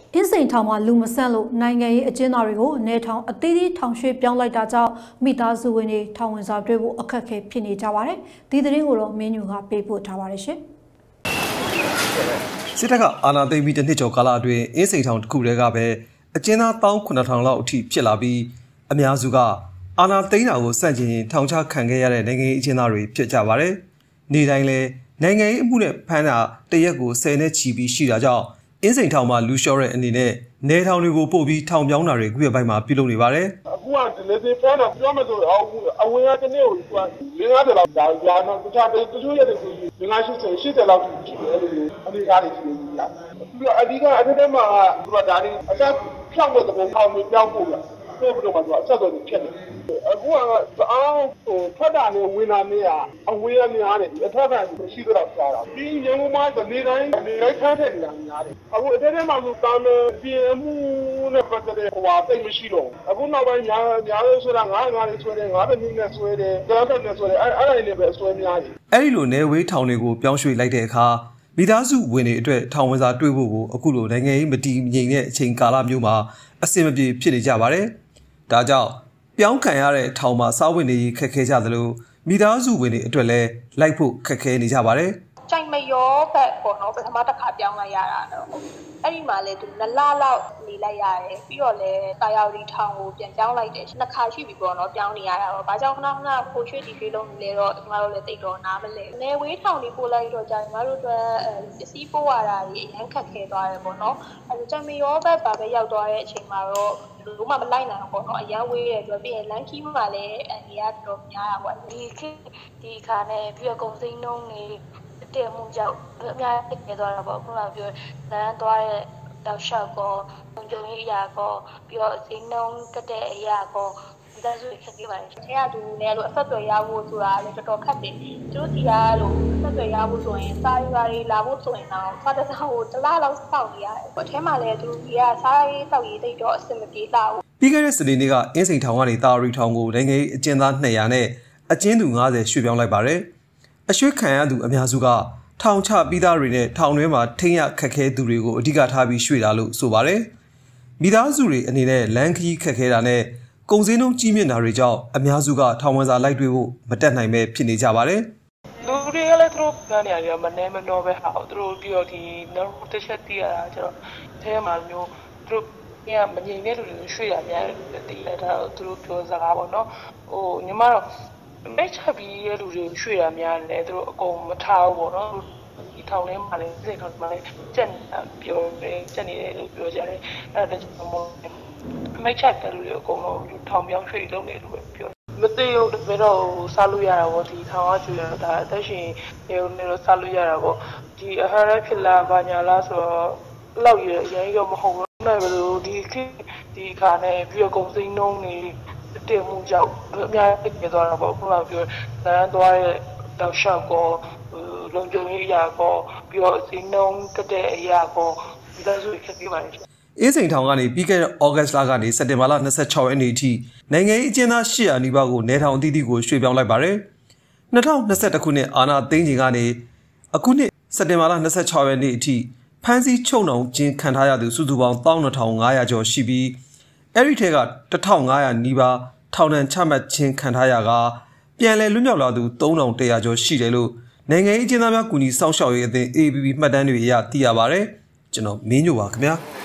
အင်းစိန်ထောင်မှာလူမဆန့်လို့နိုင်ငံရေးအကျဉ်းသားတွေကိုနေထောင်အသီးသီးထောင်ရွှေ့ပြောင်းလိုက်တာကြောင့်မိသားစုဝင်တွေထောင်ဝင်စာတွေ့ဖို့အခက်အခဲဖြစ်နေကြပါတယ်။ဒီသတင်းကိုတော့မင်းညူကပေးပို့ထားပါတယ်ရှင်။စစ်တပ်ကအာဏာသိမ်းပြီးတစ်နှစ်ကျော်ကာလအတွင်းအင်းစိန်ထောင်တစ်ခုတည်းကပဲအကျဉ်းသား1,900လောက်အထိဖြစ်လာပြီးအများစုကအာဏာသိမ်းတာကိုစန့်ကျင်ထောင်ချခံခဲ့ရတဲ့နိုင်ငံရေးအကျဉ်းသားတွေဖြစ်ကြပါတယ်။နေ့တိုင်းလဲနိုင်ငံရေးအမှုနဲ့ဖမ်းတာတရက်ကို10နဲ့ချီပြီးရှိတာကြောင့်အင်းစိန်ထောင်မှာလူလျှော့တဲ့အနေနဲ့နေထောင်တွေကိုပို့ပြီးထောင်ပြောင်းတာတွေခုရပိုင်းမှာပြုလုပ်နေပါတယ်။အခုကဒီလေဖောင်းတော့ပြောမှဆိုအဝင်ရတဲ့နေ့ကို50လောက်ဒါကြာတော့တခြားတချို့ရဲ့ဒီ50လောက်ရှိတယ်အဲဒီကားတွေရှိနေပြီလား။ပြီးတော့အဓိကအထက်ထဲမှာသူကဒါတွေအသက်ဖြောက်တဲ့သဘောပေါက်နေပြောင်းဖို့လား။ပြောပြီးတော့မှသူအဆက်တော်ဖြစ်နေ။အခုကအားထွက်တာနဲ့ဝင်တာနဲ့အဝေးရများတယ်အထက်ကရှိတော့စားတာဒီရန်ကုန်မှာနေတိုင်းခန်းထက်နေတာများတယ်အခုအထက်ထဲမှာဆိုတာမယ်ပြင်မှုနဲ့ပတ်သက်တဲ့ဟိုဟာတိတ်မရှိတော့အခုနောက်ပိုင်းများလို့ဆိုတာငါးတွေဆွဲတယ်ငါးတစ်နည်းနဲ့ဆွဲတယ်ကြားတက်နဲ့ဆွဲတယ်အဲ့ဒါတွေလည်းပဲဆွဲများတယ်အဲ့ဒီလိုနေဝေးထောင်တွေကိုပြောင်းရွှေ့လိုက်တဲ့အခါမိသားစုဝင်တွေအတွက်ထောင်ဝင်စာတွေ့ဖို့ကိုအခုလိုနိုင်ငံရေးမတည်ငြိမ်တဲ့အချိန်ကာလမျိုးမှာအဆင်မပြေဖြစ်နေကြပါတယ်ဒါကြောင့်ပြောင်းခံရတဲ့ထောင်မှာစားဝင်နေခက်ခဲကြသလိုမိသားစုဝင်တွေအတွက်လည်းလိုက်ဖို့ခက်ခဲနေကြပါတယ်ကြိုင်မရောဘက်ပေါ့နော်ပထမတစ်ခါပြောင်းလိုက်ရတာတော့အဲ့ဒီမှာလေသူ2လလောက်နေလိုက်ရတယ်ပြီးတော့လေတာယာရီထောင်ကိုပြန်ပြောင်းလိုက်တယ်နှစ်ခါရှိပြီပေါ့နော်ပြောင်းနေရတာတော့ဘာကြောင့်ခဏဖိုးရွှေ့ဒီရွှေ့လုံးနေလဲတော့ကျွန်တော်တို့လည်းတိတ်တော့နားမလဲနေဝေးထောင်လေးပို့လိုက်တော့ကြာကျွန်တော်တို့အတွက်ပစ္စည်းပို့ရတာကြီးအရင်ခက်ခဲသွားတယ်ပေါ့နော်အဲ့ကြိုင်မရောဘက်ပါပဲရောက်သွားတဲ့အချိန်မှာတော့လုံးဝမလိုက်နိုင်ဘူးပေါ့နော်အရန်ဝေးတဲ့အတွက်ပြီးရင်လမ်းခီးမှာလည်းအနေရတော့များတာပေါ့ဒီခါနဲ့ပြီးတော့ကုန်စိမ်းနှုံးနေတဲ့မှုကြောင့်အများကြီးဖြစ်သွားတာပေါ့ခုနကပြောလမ်းသွားတဲ့တောက်လျှောက်ကောကြုံရေးအရာကောပြီးတော့ဈေးနှုန်းတက်တဲ့အရာကောဒါဆိုခက်ခဲပါတယ်။တရားသူနဲ့လို့အဆက်အသွယ်ရဖို့ဆိုတာလည်းတော်တော်ခက်တယ်။သူတို့ဒီကလို့အဆက်အသွယ်ရဖို့ဆိုရင်စာရေးပါတွေလာဖို့ဆိုရင်တော့စာတစ်စောင်ကိုတစ်လလောက်စောင့်နေရတယ်။အထဲမှာလည်းသူဒီကစာရေးတောက်ရေးတိတ်တော့အဆင်မပြေတော့ဘူး။ပြီးခဲ့တဲ့စနေနေ့ကအင်းစိန်ထောင်ကနေတာရီထောင်ကိုနိုင်ငံရေးအကျဉ်းသား200နဲ့အကျဉ်းသူ90ရွှေ့ပြောင်းလိုက်ပါတယ်။အရွှေ့ခံရသူအများစုကထောင်ချပြီးသားတွေနဲ့ထောင်ထဲမှာထိန်းရခက်ခဲသူတွေကိုအဓိကထားပြီးရွှေ့တာလို့ဆိုပါတယ်။မိသားစုတွေအနေနဲ့လမ်းခရီးခက်ခဲတာနဲ့ကုန်စည်နှုန်းကြီးမြင့်တာတွေကြောင့်အများစုကထောင်ဝင်စာလိုက်တွေ့ဖို့မတက်နိုင်ပဲဖြစ်နေကြပါတယ်။လူတွေကလည်းသူတို့ပြောနေရတယ်မနေမနှောပဲဟာသူတို့ပြီးတော့ဒီ neural tissue တီးရတာကျတော့အဲမှာမျိုးသူတို့ကမငြိမ်တဲ့လူတွေရွှေ့ရများတယ်တီးလိုက်တာသူတို့ပြောစကားပေါ့နော်။ဟိုညီမတော့မိတ်ချက်ပြီးရဲ့လူတွေရွှေ့ရများတယ်သူတို့အကုန်မထားဘူးပေါ့နော်ဒီထောင်ထဲမှာလည်းစိတ်ထောင်မှာလည်းကြက်ပြောတယ်ကြက်နေတယ်လို့ပြောကြတယ်အဲ့ဒါကြောင့်မို့မိတ်ချက်တဲ့လူတွေအကုန်လုံးထောင်ပြောင်းရွှေ့လုပ်နေလို့ပြောမသိဘူးဘယ်တော့စားလို့ရတာပေါ့ဒီထောင်ကကျွေးရတာအသက်ရှင်ရုံနဲ့တော့စားလို့ရတာပေါ့ဒီအဟာရဖြစ်လာဘာညာလားဆိုတော့လောက်ရအရင်ကမဟုတ်ဘူးနိုင်ဘလို့ဒီခါနဲ့ပြီးတော့ကုန်စိမ်းနှုံးနေတင်မှုကြောင့်အများကြီးပြသွားတာပေါ့ခုနကပြောလမ်းသွားတဲ့တောက်လျှောက်ကောလုံခြုံရေးအရာကောပြီးတော့ဈေးနှုန်းတက်တဲ့အရာကောဒီလိုဆိုဖြစ်ပြီးပါတယ်အင်းစိန်ထောင်ကနေပြီးခဲ့တဲ့ဩဂတ်စ်လကနေစက်တင်ဘာလ26ရက်နေ့အထိနိုင်ငံရေးအကျဉ်းသား800နီးပါးကိုနေထောင်အသီးသီးကိုရွှေ့ပြောင်းလိုက်ပါတယ်2021ခုနှစ်အာဏာသိမ်းချိန်ကနေအခုနှစ်စက်တင်ဘာလ26ရက်နေ့အထိဖမ်းဆီးချုပ်နှောင်ခြင်းခံထားရသူစုစုပေါင်း12500ကျော်ရှိပြီးအဲ့ဒီထဲက1500နီးပါးထောင်ဒဏ်ချမှတ်ခြင်းခံထားရကပြန်လည်လွတ်မြောက်လာသူ3100ကျော်ရှိတယ်လို့နိုင်ငံရေးအကျဉ်းသားများကူညီစောင့်ရှောက်ရေးအသင်း AAPP မှတ်တမ်းတွေအရသိရပါတယ်ကျွန်တော်မင်းညိုပါခင်ဗျာ